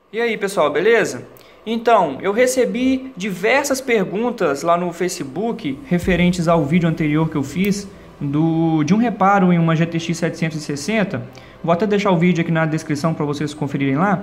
E aí, pessoal, beleza? Então, eu recebi diversas perguntas lá no Facebook referentes ao vídeo anterior que eu fiz de um reparo em uma GTX 760. Vou até deixar o vídeo aqui na descrição para vocês conferirem lá.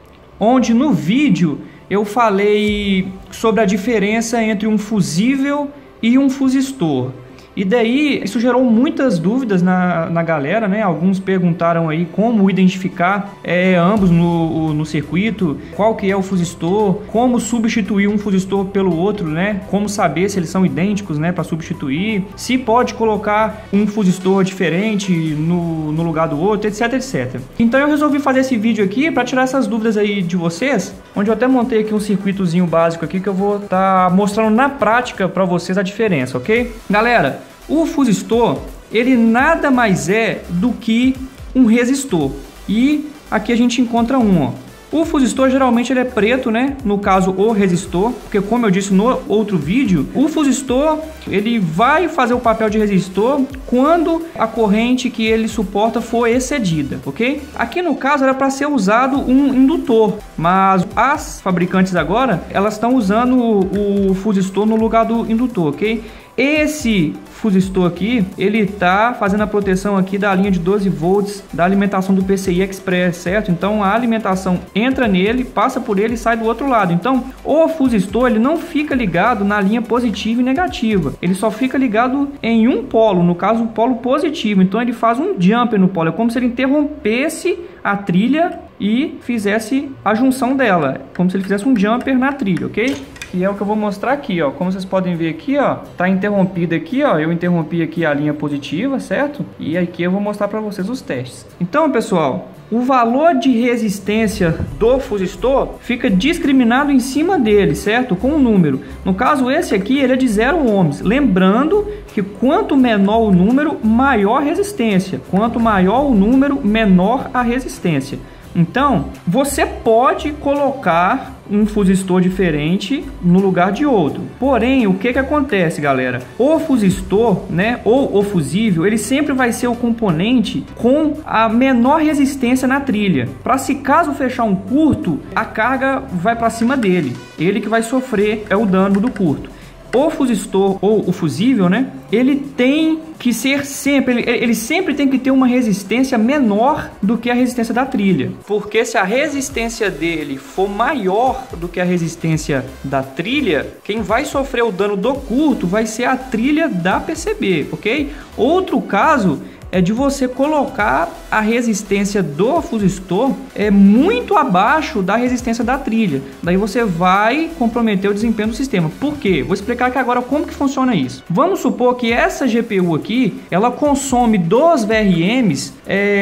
Onde no vídeo eu falei sobre a diferença entre um fusível e um fusistor. E daí isso gerou muitas dúvidas na galera, né? Alguns perguntaram aí como identificar ambos no circuito, qual que é o fusistor, como substituir um fusistor pelo outro, né? Como saber se eles são idênticos, né? Para substituir, se pode colocar um fusistor diferente no lugar do outro, etc, etc. Então eu resolvi fazer esse vídeo aqui para tirar essas dúvidas aí de vocês, onde eu até montei aqui um circuitozinho básico aqui que eu vou estar mostrando na prática para vocês a diferença, ok? Galera, o fusistor, ele nada mais é do que um resistor. E aqui a gente encontra um, ó. O fusistor geralmente ele é preto, né? No caso, o resistor, porque como eu disse no outro vídeo, o fusistor ele vai fazer o papel de resistor quando a corrente que ele suporta for excedida, ok? Aqui no caso era para ser usado um indutor, mas as fabricantes agora elas estão usando o fusistor no lugar do indutor, ok? Esse fusistor aqui, ele tá fazendo a proteção aqui da linha de 12 volts da alimentação do PCI Express, certo? Então a alimentação entra nele, passa por ele e sai do outro lado. Então o fusistor ele não fica ligado na linha positiva e negativa, ele só fica ligado em um polo, no caso o polo positivo. Então ele faz um jumper no polo, é como se ele interrompesse a trilha e fizesse a junção dela, como se ele fizesse um jumper na trilha, ok? E é o que eu vou mostrar aqui, ó. Como vocês podem ver aqui, ó, tá interrompida aqui, ó. Eu interrompi aqui a linha positiva, certo? E aqui eu vou mostrar para vocês os testes. Então, pessoal, o valor de resistência do fusistor fica discriminado em cima dele, certo? Com um número. No caso, esse aqui, ele é de 0 ohms. Lembrando que quanto menor o número, maior a resistência. Quanto maior o número, menor a resistência. Então, você pode colocar um fusistor diferente no lugar de outro. Porém, o que acontece, galera? O fusistor, né, ou o fusível, ele sempre vai ser o componente com a menor resistência na trilha. Para se caso fechar um curto, a carga vai para cima dele. Ele que vai sofrer o dano do curto. O fusistor ou o fusível, né? Ele tem que ser sempre, ele sempre tem que ter uma resistência menor do que a resistência da trilha. Porque se a resistência dele for maior do que a resistência da trilha, quem vai sofrer o dano do curto vai ser a trilha da PCB, ok? Outro caso é de você colocar a resistência do fusistor muito abaixo da resistência da trilha. Daí você vai comprometer o desempenho do sistema. Por quê? Vou explicar aqui agora como que funciona isso. Vamos supor que essa GPU aqui, ela consome dos VRMs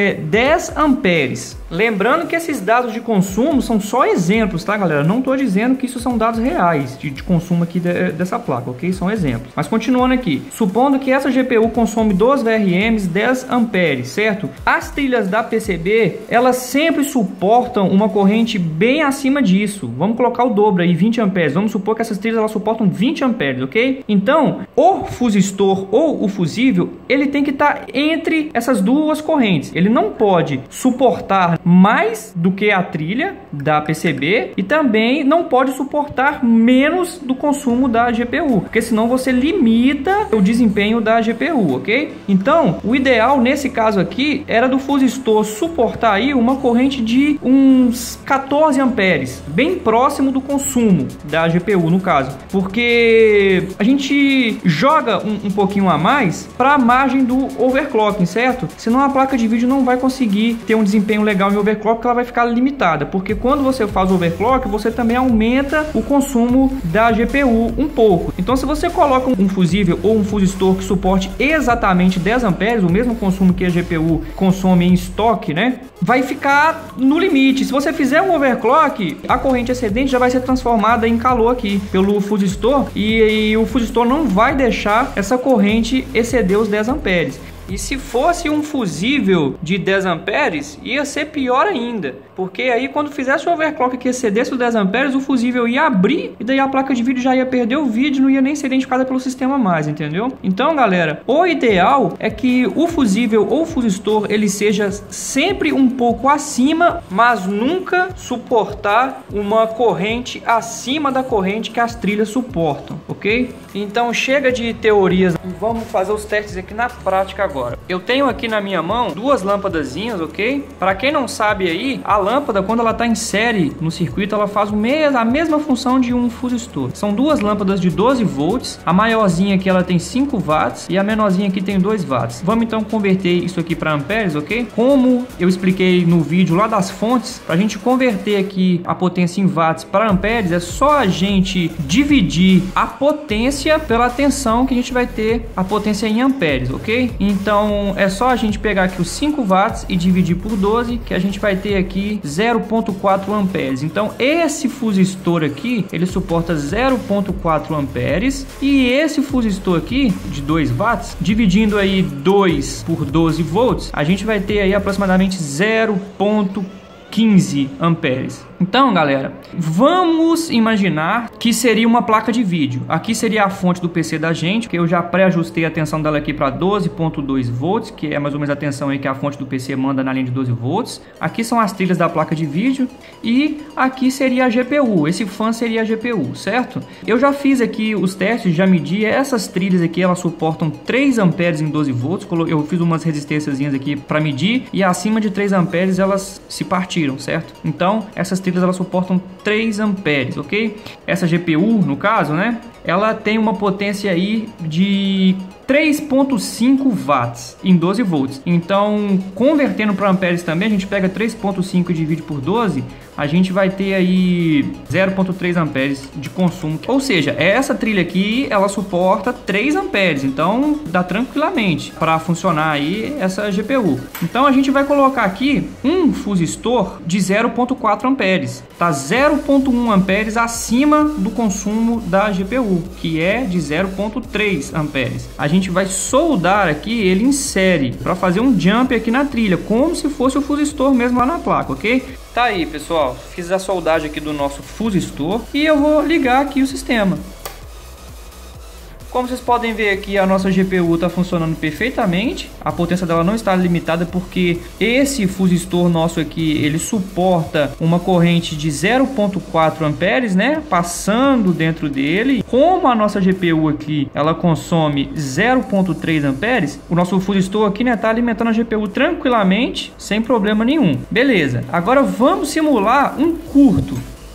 10 amperes. Lembrando que esses dados de consumo são só exemplos, tá, galera? Não estou dizendo que isso são dados reais de consumo aqui dessa placa, ok? São exemplos. Mas continuando aqui, supondo que essa GPU consome dos VRMs 10 amperes, certo? As trilhas da PCB, elas sempre suportam uma corrente bem acima disso. Vamos colocar o dobro aí, 20 amperes. Vamos supor que essas trilhas elas suportam 20 amperes, ok? Então, o fusistor ou o fusível, ele tem que estar entre essas duas correntes. Ele não pode suportar mais do que a trilha da PCB e também não pode suportar menos do consumo da GPU, porque senão você limita o desempenho da GPU, ok? Então, o ideal nesse caso aqui era do fusistor suportar aí uma corrente de uns 14 amperes, bem próximo do consumo da GPU no caso, porque a gente joga um pouquinho a mais para a margem do overclocking, certo? Senão a placa de vídeo não vai conseguir ter um desempenho legal em overclock, porque ela vai ficar limitada, porque quando você faz overclock, você também aumenta o consumo da GPU um pouco. Então se você coloca um fusível ou um fusistor que suporte exatamente 10 amperes, o mesmo consumo que a GPU consome em estoque, né, vai ficar no limite. Se você fizer um overclock, a corrente excedente já vai ser transformada em calor aqui pelo fusistor e o fusistor não vai deixar essa corrente exceder os 10 amperes. E se fosse um fusível de 10 amperes, ia ser pior ainda. Porque aí quando fizesse o overclock que excedesse os 10 amperes, o fusível ia abrir e daí a placa de vídeo já ia perder o vídeo, não ia nem ser identificada pelo sistema mais, entendeu? Então, galera, o ideal é que o fusível ou fusistor ele seja sempre um pouco acima, mas nunca suportar uma corrente acima da corrente que as trilhas suportam, ok? Então chega de teorias e vamos fazer os testes aqui na prática agora. Eu tenho aqui na minha mão duas lâmpadazinhas, ok? Para quem não sabe aí, a lâmpada quando ela está em série no circuito, ela faz a mesma função de um fusistor. São duas lâmpadas de 12 volts, a maiorzinha aqui ela tem 5 watts e a menorzinha aqui tem 2 watts. Vamos então converter isso aqui para amperes, ok? Como eu expliquei no vídeo lá das fontes, para a gente converter aqui a potência em watts para amperes, é só a gente dividir a potência pela tensão que a gente vai ter a potência em amperes, ok? Então é só a gente pegar aqui os 5 watts e dividir por 12 que a gente vai ter aqui 0,4 amperes. Então esse fusistor aqui ele suporta 0,4 amperes e esse fusistor aqui de 2 watts dividindo aí 2 por 12 volts a gente vai ter aí aproximadamente 0,15 amperes. Então, galera, vamos imaginar que seria uma placa de vídeo. Aqui seria a fonte do PC da gente, que eu já pré-ajustei a tensão dela aqui para 12,2 volts, que é mais ou menos a tensão aí que a fonte do PC manda na linha de 12 volts. Aqui são as trilhas da placa de vídeo e aqui seria a GPU. Esse fan seria a GPU, certo? Eu já fiz aqui os testes, já medi essas trilhas aqui, elas suportam 3 amperes em 12 volts. Eu fiz umas resistênciazinhas aqui para medir e acima de 3 amperes elas se partiram, certo? Então, essas trilhas elas suportam 3 amperes, ok? Essa GPU, no caso, né? Ela tem uma potência aí de 3,5 watts em 12 volts. Então, convertendo para amperes também, a gente pega 3,5 e divide por 12, a gente vai ter aí 0,3 amperes de consumo. Ou seja, essa trilha aqui, ela suporta 3 amperes, então dá tranquilamente para funcionar aí essa GPU. Então, a gente vai colocar aqui um fusistor de 0,4 amperes. Tá 0,1 amperes acima do consumo da GPU, que é de 0,3 amperes. A gente vai soldar aqui ele em série para fazer um jump aqui na trilha, como se fosse o fusistor mesmo lá na placa, ok? Tá aí, pessoal, fiz a soldagem aqui do nosso fusistor e eu vou ligar aqui o sistema. Como vocês podem ver aqui, a nossa GPU está funcionando perfeitamente. A potência dela não está limitada porque esse fusistor nosso aqui, ele suporta uma corrente de 0,4 amperes, né? Passando dentro dele. Como a nossa GPU aqui, ela consome 0,3 amperes, o nosso fusistor aqui, né, tá alimentando a GPU tranquilamente, sem problema nenhum. Beleza, agora vamos simular um curto.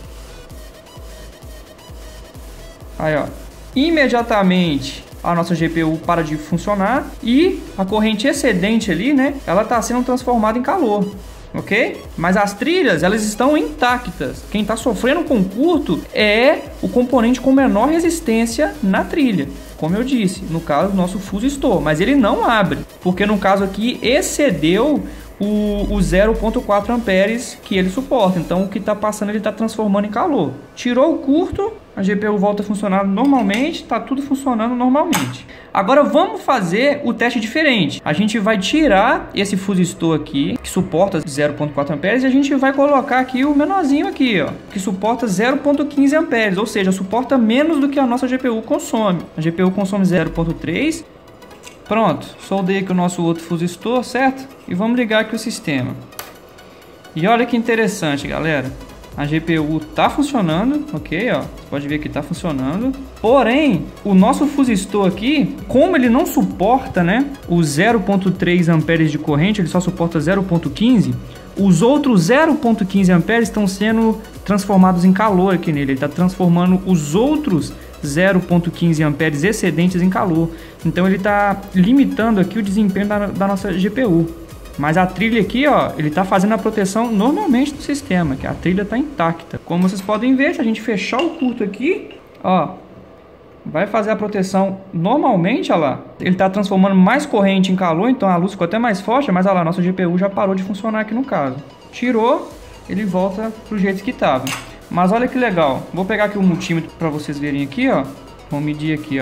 Aí, ó. Imediatamente a nossa GPU para de funcionar e a corrente excedente ali, né, ela está sendo transformada em calor, ok? Mas as trilhas, elas estão intactas. Quem está sofrendo com curto é o componente com menor resistência na trilha, como eu disse, no caso do nosso fusistor, mas ele não abre, porque no caso aqui excedeu o 0,4 amperes que ele suporta. Então o que está passando ele está transformando em calor. Tirou o curto, a GPU volta a funcionar normalmente, está tudo funcionando normalmente. Agora vamos fazer o teste diferente. A gente vai tirar esse fusistor aqui, que suporta 0,4 amperes, e a gente vai colocar aqui o menorzinho aqui, ó, que suporta 0,15 amperes, ou seja, suporta menos do que a nossa GPU consome. A GPU consome 0,3. Pronto, soldei aqui o nosso outro fusistor, certo? E vamos ligar aqui o sistema. E olha que interessante, galera. A GPU tá funcionando, ok, ó. Você pode ver que tá funcionando. Porém, o nosso fusistor aqui, como ele não suporta, né, os 0,3 amperes de corrente, ele só suporta 0,15. Os outros 0,15 amperes estão sendo transformados em calor aqui nele. Ele está transformando os outros 0,15 amperes excedentes em calor. Então ele está limitando aqui o desempenho da nossa GPU. Mas a trilha aqui, ó, ele está fazendo a proteção normalmente do sistema, que a trilha está intacta. Como vocês podem ver, se a gente fechar o curto aqui, ó, vai fazer a proteção normalmente, ó lá. Ele está transformando mais corrente em calor, então a luz ficou até mais forte, mas ó lá, nossa GPU já parou de funcionar aqui no caso. Tirou, ele volta pro jeito que estava. Mas olha que legal, vou pegar aqui o multímetro para vocês verem aqui, ó. Vamos medir aqui, ó.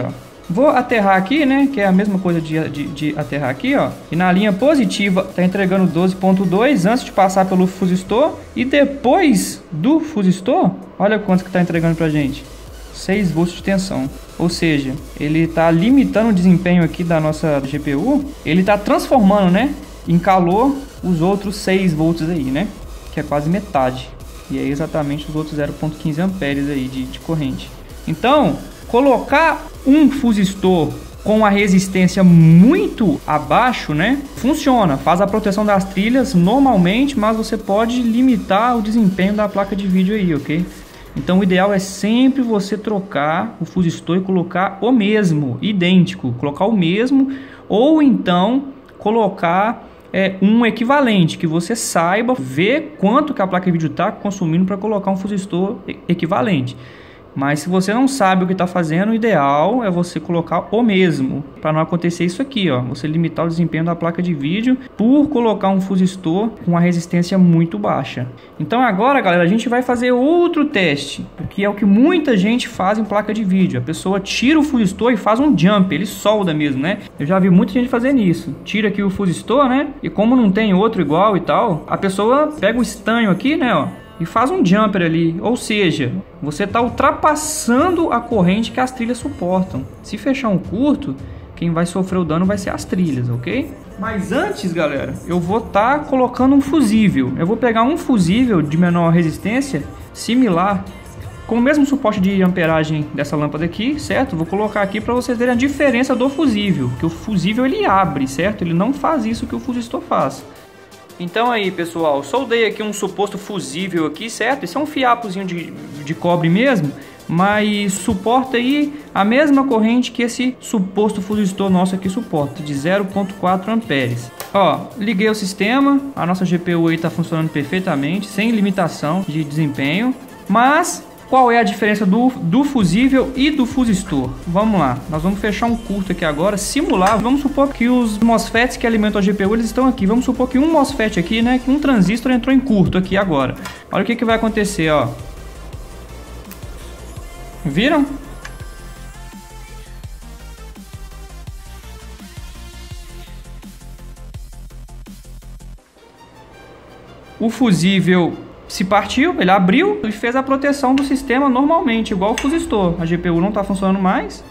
Vou aterrar aqui, né, que é a mesma coisa de aterrar aqui, ó. E na linha positiva tá entregando 12.2 antes de passar pelo fusistor. E depois do fusistor, olha quanto que tá entregando pra gente. 6 volts de tensão. Ou seja, ele tá limitando o desempenho aqui da nossa GPU. Ele tá transformando, né, em calor os outros 6 volts aí, né, que é quase metade. E é exatamente os outros 0.15 amperes aí de corrente. Então, colocar um fusistor com a resistência muito abaixo, né, funciona, faz a proteção das trilhas normalmente, mas você pode limitar o desempenho da placa de vídeo aí, ok? Então o ideal é sempre você trocar o fusistor e colocar o mesmo, idêntico, colocar o mesmo, ou então colocar um equivalente, que você saiba ver quanto que a placa de vídeo está consumindo para colocar um fusistor equivalente. Mas se você não sabe o que está fazendo, o ideal é você colocar o mesmo, para não acontecer isso aqui, ó, você limitar o desempenho da placa de vídeo por colocar um fusistor com uma resistência muito baixa. Então agora, galera, a gente vai fazer outro teste, que é o que muita gente faz em placa de vídeo. A pessoa tira o fusistor e faz um jump, ele solda mesmo, né? Eu já vi muita gente fazendo isso. Tira aqui o fusistor, né? E como não tem outro igual e tal, a pessoa pega o estanho aqui, né, ó, e faz um jumper ali, ou seja, você está ultrapassando a corrente que as trilhas suportam. Se fechar um curto, quem vai sofrer o dano vai ser as trilhas, ok? Mas antes, galera, eu vou estar colocando um fusível. Eu vou pegar um fusível de menor resistência, similar, com o mesmo suporte de amperagem dessa lâmpada aqui, certo? Vou colocar aqui para vocês verem a diferença do fusível, que o fusível ele abre, certo? Ele não faz isso que o fusistor faz. Então aí, pessoal, soldei aqui um suposto fusível aqui, certo? Esse é um fiapozinho de cobre mesmo, mas suporta aí a mesma corrente que esse suposto fusistor nosso aqui suporta, de 0.4 amperes. Ó, liguei o sistema, a nossa GPU aí tá funcionando perfeitamente, sem limitação de desempenho, mas qual é a diferença do fusível e do fusistor? Vamos lá, nós vamos fechar um curto aqui agora, simular. Vamos supor que os MOSFETs que alimentam a GPU, eles estão aqui. Vamos supor que um MOSFET aqui, né, que um transistor entrou em curto aqui agora. Olha o que vai acontecer, ó. Viram? O fusível se partiu, ele abriu e fez a proteção do sistema normalmente, igual o fusistor. A GPU não está funcionando mais.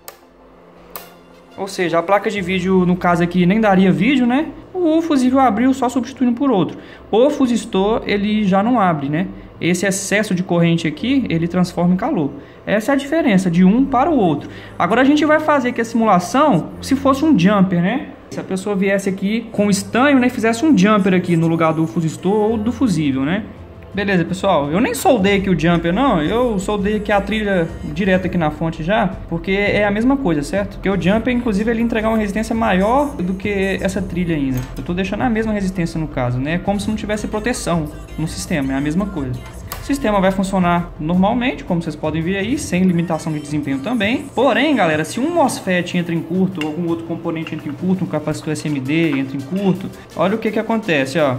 Ou seja, a placa de vídeo, no caso aqui, nem daria vídeo, né? O fusível abriu só substituindo por outro. O fusistor, ele já não abre, né? Esse excesso de corrente aqui, ele transforma em calor. Essa é a diferença de um para o outro. Agora a gente vai fazer aqui a simulação se fosse um jumper, né? Se a pessoa viesse aqui com estanho, né, e fizesse um jumper aqui no lugar do fusistor ou do fusível, né? Beleza, pessoal, eu nem soldei aqui o jumper não, eu soldei aqui a trilha direto aqui na fonte já, porque é a mesma coisa, certo? Porque o jumper, inclusive, ele entregar uma resistência maior do que essa trilha ainda. Eu tô deixando a mesma resistência no caso, né? Como se não tivesse proteção no sistema, é a mesma coisa. O sistema vai funcionar normalmente, como vocês podem ver aí, sem limitação de desempenho também. Porém, galera, se um MOSFET entra em curto, ou algum outro componente entra em curto, um capacitor SMD entra em curto, olha o que acontece, ó.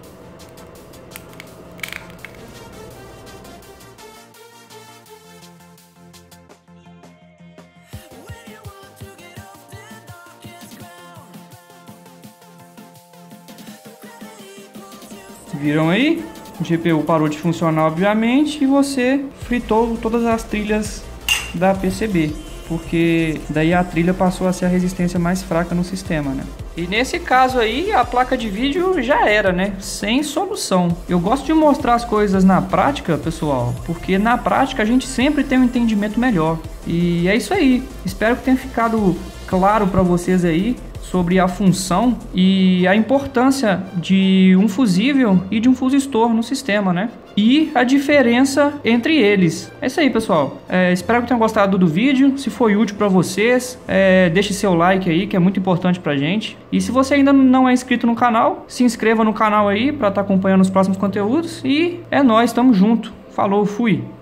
Viram aí? O GPU parou de funcionar, obviamente, e você fritou todas as trilhas da PCB, porque daí a trilha passou a ser a resistência mais fraca no sistema, né? E nesse caso aí, a placa de vídeo já era, né? Sem solução. Eu gosto de mostrar as coisas na prática, pessoal, porque na prática a gente sempre tem um entendimento melhor. E é isso aí. Espero que tenha ficado claro para vocês aí sobre a função e a importância de um fusível e de um fusistor no sistema, né? E a diferença entre eles. É isso aí, pessoal. Espero que tenham gostado do vídeo. Se foi útil para vocês, deixe seu like aí, que é muito importante pra gente. E se você ainda não é inscrito no canal, se inscreva no canal aí para estar acompanhando os próximos conteúdos. E é nóis, tamo junto. Falou, fui!